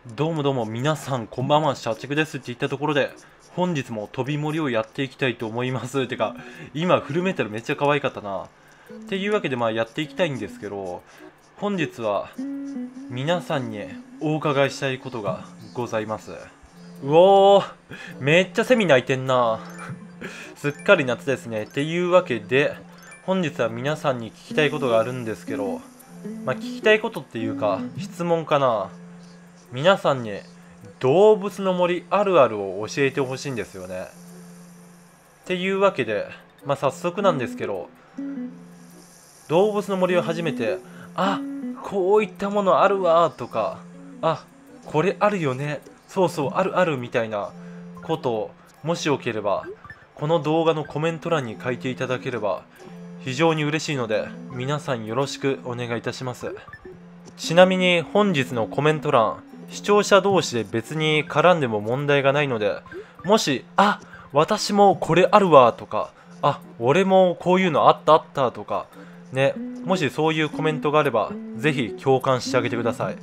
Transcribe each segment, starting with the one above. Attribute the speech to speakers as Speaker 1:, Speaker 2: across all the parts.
Speaker 1: どうもどうも皆さんこんばんは、社畜ですって言ったところで本日も飛び盛りをやっていきたいと思います。てか今フルメタルめっちゃ可愛かったな。っていうわけでやっていきたいんですけど、本日は皆さんにお伺いしたいことがございます。うおー、めっちゃセミ鳴いてんな。すっかり夏ですね。っていうわけで本日は皆さんに聞きたいことがあるんですけど、聞きたいことっていうか質問かな。皆さんに動物の森あるあるを教えてほしいんですよね。っていうわけで、早速なんですけど、動物の森を初めて、こういったものあるわとか、これあるよね、そうそうあるあるみたいなことをもしよければこの動画のコメント欄に書いていただければ非常に嬉しいので、皆さんよろしくお願いいたします。ちなみに本日のコメント欄、視聴者同士で別に絡んでも問題がないので、もし私もこれあるわとか、俺もこういうのあったあったとかね、もしそういうコメントがあればぜひ共感してあげてください。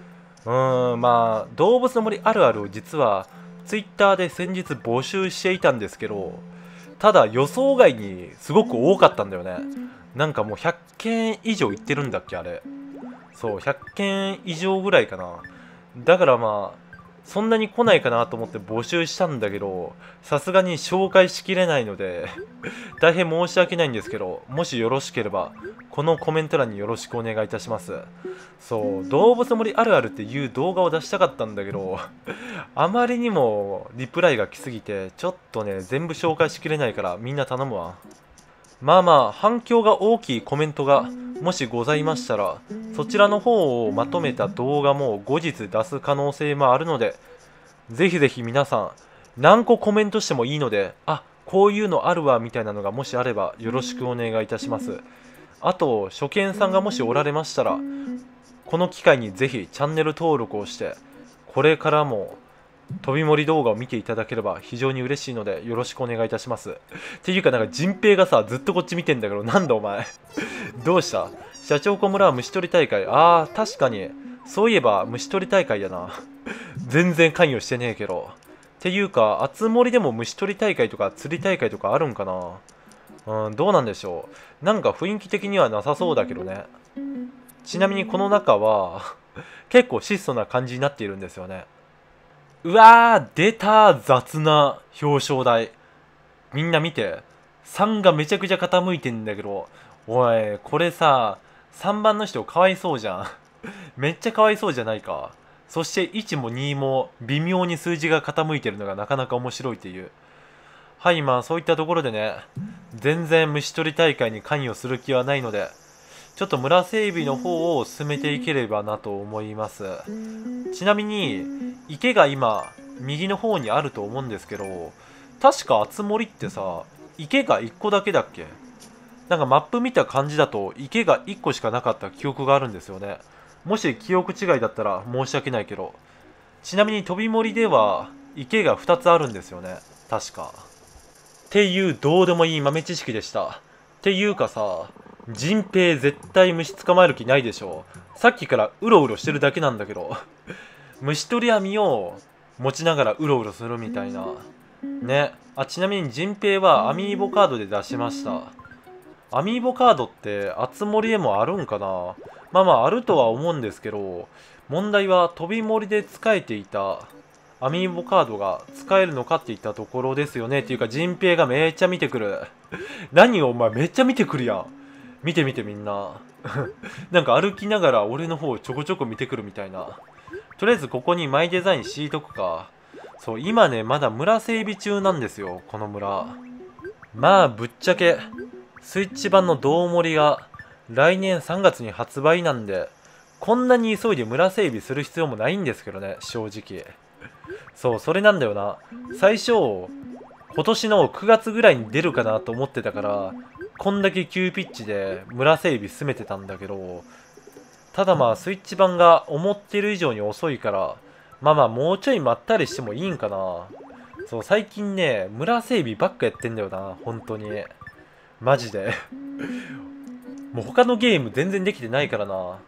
Speaker 1: 動物の森あるあるを実は Twitter で先日募集していたんですけど、ただ予想外にすごく多かったんだよね。なんかもう100件以上いってるんだっけあれ。そう、100件以上ぐらいかな。だからそんなに来ないかなと思って募集したんだけど、さすがに紹介しきれないので大変申し訳ないんですけど、もしよろしければこのコメント欄によろしくお願いいたします。そう、動物の森あるあるっていう動画を出したかったんだけどあまりにもリプライが来すぎてちょっとね、全部紹介しきれないからみんな頼むわ。反響が大きいコメントがもしございましたら、そちらの方をまとめた動画も後日出す可能性もあるので、ぜひぜひ皆さん何個コメントしてもいいので、こういうのあるわみたいなのがもしあればよろしくお願いいたします。あと初見さんがもしおられましたら、この機会にぜひチャンネル登録をして、これからも飛び盛り動画を見ていただければ非常に嬉しいのでよろしくお願いいたします。っていうか、なんか陣平がさずっとこっち見てんだけど、なんだお前どうした？社長小村は虫取り大会。確かにそういえば虫取り大会やな全然関与してねえけど。っていうか、あつ森でも虫取り大会とか釣り大会とかあるんかな。どうなんでしょう。なんか雰囲気的にはなさそうだけどね。ちなみにこの中は結構質素な感じになっているんですよね。うわー、出た雑な表彰台。みんな見て。3がめちゃくちゃ傾いてんだけど、おい、これさ、3番の人かわいそうじゃん。めっちゃかわいそうじゃないか。そして1も2も微妙に数字が傾いてるのがなかなか面白いっていう。はい、そういったところでね、全然虫取り大会に関与する気はないので、ちょっと村整備の方を進めていければなと思います。ちなみに池が今右の方にあると思うんですけど、確かあつ森ってさ、池が1個だけだっけ？なんかマップ見た感じだと池が1個しかなかった記憶があるんですよね。もし記憶違いだったら申し訳ないけど。ちなみに飛び森では池が2つあるんですよね、確か。っていうどうでもいい豆知識でした。っていうかさ、人平絶対虫捕まえる気ないでしょ。さっきからうろうろしてるだけなんだけど虫取り網を持ちながらうろうろするみたいなね。ちなみに人平はアミーボカードで出しました。アミーボカードってあつ森でもあるんかな。あるとは思うんですけど、問題は飛び森で使えていたアミーボカードが使えるのかっていったところですよね。っていうか人平がめっちゃ見てくる何お前めっちゃ見てくるやん。見て見てみんななんか歩きながら俺の方をちょこちょこ見てくるみたいな。とりあえずここにマイデザイン敷いとくか。そう、今ねまだ村整備中なんですよ、この村。ぶっちゃけスイッチ版のどうもりが来年3月に発売なんで、こんなに急いで村整備する必要もないんですけどね、正直。そう、それなんだよな。最初今年の9月ぐらいに出るかなと思ってたから、こんだけ急ピッチで村整備進めてたんだけど、ただスイッチ版が思ってる以上に遅いから、もうちょいまったりしてもいいんかな。そう、最近ね村整備ばっかやってんだよな、本当に。マジでもう他のゲーム全然できてないからな。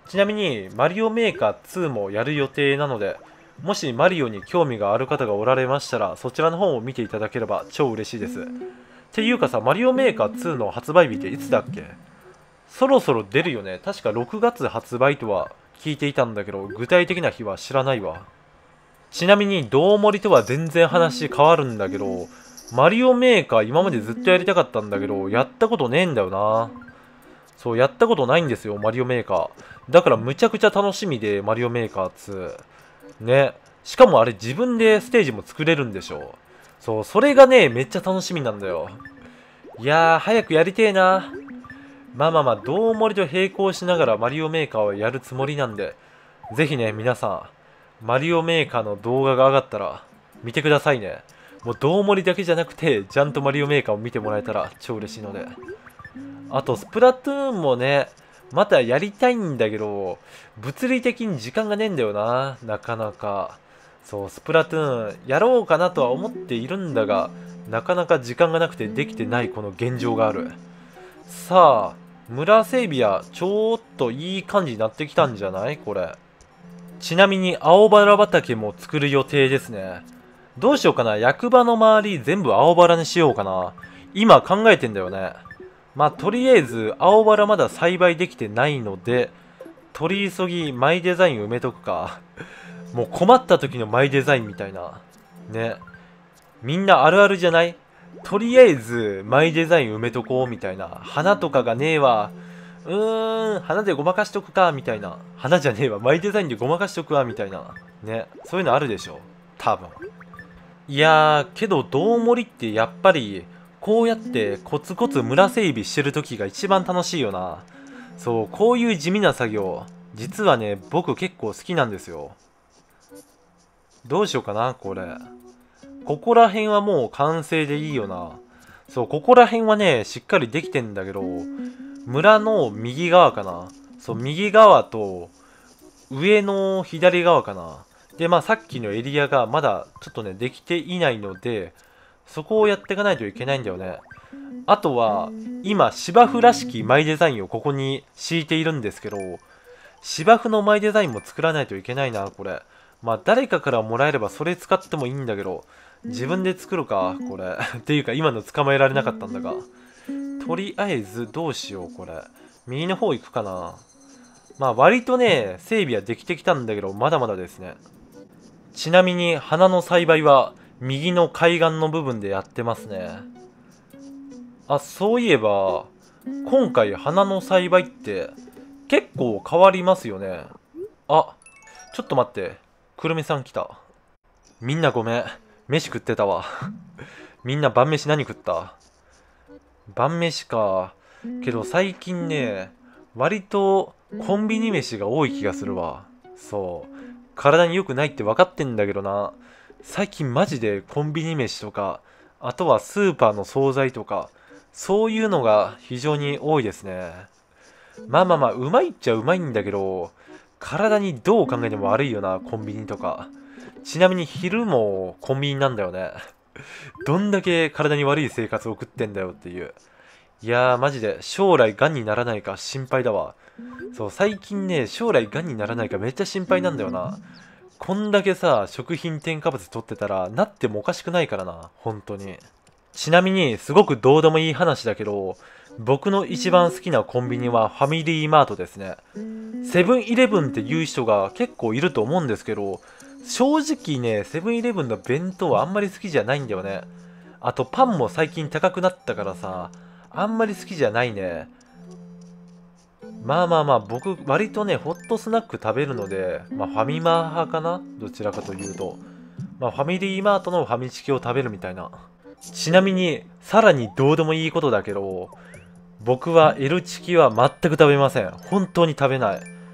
Speaker 1: ちなみにマリオメーカー2もやる予定なので、もしマリオに興味がある方がおられましたら、そちらの方を見ていただければ超嬉しいです。っていうかさ、マリオメーカー2の発売日っていつだっけ？そろそろ出るよね。確か6月発売とは聞いていたんだけど、具体的な日は知らないわ。ちなみに、どうもりとは全然話変わるんだけど、マリオメーカー今までずっとやりたかったんだけど、やったことねえんだよな。そう、やったことないんですよ、マリオメーカー。だからむちゃくちゃ楽しみで、マリオメーカー2。ね。しかもあれ自分でステージも作れるんでしょ。そう、それがね、めっちゃ楽しみなんだよ。いやー、早くやりてえな。まあ、どうもりと並行しながらマリオメーカーをやるつもりなんで、ぜひね、皆さん、マリオメーカーの動画が上がったら、見てくださいね。もう、どうもりだけじゃなくて、ちゃんとマリオメーカーを見てもらえたら超嬉しいので。あと、スプラトゥーンもね、またやりたいんだけど、物理的に時間がねえんだよな、なかなか。そう、スプラトゥーン、やろうかなとは思っているんだが、なかなか時間がなくてできてないこの現状がある。さあ、村整備はちょっといい感じになってきたんじゃないこれ。ちなみに青バラ畑も作る予定ですね。どうしようかな。役場の周り全部青バラにしようかな。今考えてんだよね。まあ、とりあえず青バラまだ栽培できてないので、取り急ぎマイデザイン埋めとくか。もう困った時のマイデザインみたいな。ね。みんなあるあるじゃない？とりあえずマイデザイン埋めとこうみたいな。花とかがねえわ。花でごまかしとくかみたいな。花じゃねえわ。マイデザインでごまかしとくわみたいな。ね。そういうのあるでしょ。多分。いやー、けどどうもりってやっぱり、こうやってコツコツ村整備してる時が一番楽しいよな。そう、こういう地味な作業、実はね、僕結構好きなんですよ。どうしようかな、これ。ここら辺はもう完成でいいよな。そう、ここら辺はね、しっかりできてんだけど、村の右側かな。そう、右側と、上の左側かな。で、まあさっきのエリアがまだちょっとね、できていないので、そこをやっていかないといけないんだよね。あとは、今、芝生らしきマイデザインをここに敷いているんですけど、芝生のマイデザインも作らないといけないな、これ。まあ、誰かからもらえればそれ使ってもいいんだけど、自分で作るか、これ。っていうか、今の捕まえられなかったんだが。とりあえず、どうしよう、これ。右の方行くかな。まあ、割とね、整備はできてきたんだけど、まだまだですね。ちなみに、花の栽培は、右の海岸の部分でやってますね。あ、そういえば、今回花の栽培って結構変わりますよね。あ、ちょっと待って。くるみさん来た。みんなごめん。飯食ってたわ。みんな晩飯何食った？晩飯か。けど最近ね、割とコンビニ飯が多い気がするわ。そう。体に良くないって分かってんだけどな。最近マジでコンビニ飯とか、あとはスーパーの惣菜とか、そういうのが非常に多いですね。まあ、うまいっちゃうまいんだけど、体にどう考えても悪いよな、コンビニとか。ちなみに昼もコンビニなんだよね。どんだけ体に悪い生活を送ってんだよっていう。いやー、マジで将来癌にならないか心配だわ。そう、最近ね、将来癌にならないかめっちゃ心配なんだよな。こんだけさ、食品添加物取ってたら、なってもおかしくないからな、本当に。ちなみに、すごくどうでもいい話だけど、僕の一番好きなコンビニはファミリーマートですね。セブンイレブンって言う人が結構いると思うんですけど、正直ね、セブンイレブンの弁当はあんまり好きじゃないんだよね。あとパンも最近高くなったからさ、あんまり好きじゃないね。まあ、僕割とね、ホットスナック食べるので、まあファミマ派かなどちらかというと。まあファミリーマートのファミチキを食べるみたいな。ちなみに、さらにどうでもいいことだけど、僕は L チキは全く食べません。本当に食べない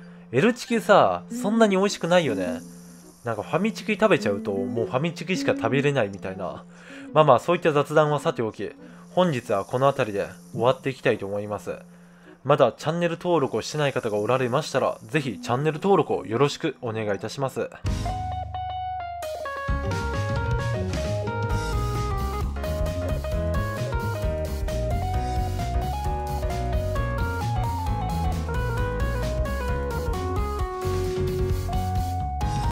Speaker 1: 。L チキさ、そんなに美味しくないよね。なんかファミチキ食べちゃうと、もうファミチキしか食べれないみたいな。まあ、そういった雑談はさておき、本日はこの辺りで終わっていきたいと思います。まだチャンネル登録をしてない方がおられましたら、ぜひチャンネル登録をよろしくお願いいたします。